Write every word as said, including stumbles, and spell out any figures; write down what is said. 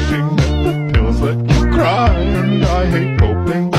wishing that the pills let you cry. And I hate coping